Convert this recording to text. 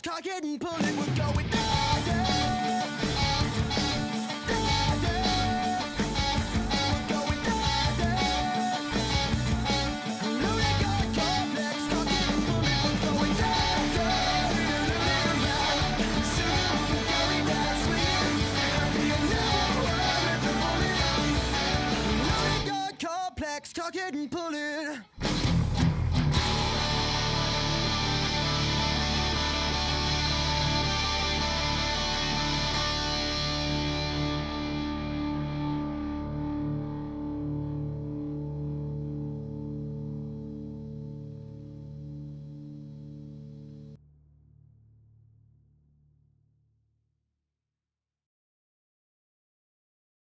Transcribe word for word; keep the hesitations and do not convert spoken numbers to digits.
complex, cock it and pull it, we're going down, yeah. Down, yeah. We're going down, yeah. Loaded gun complex, cock it and pull it, we're going down, yeah. Soon we're going down, swinging. Be another one at the moment. Loaded gun complex, cock it and pull it.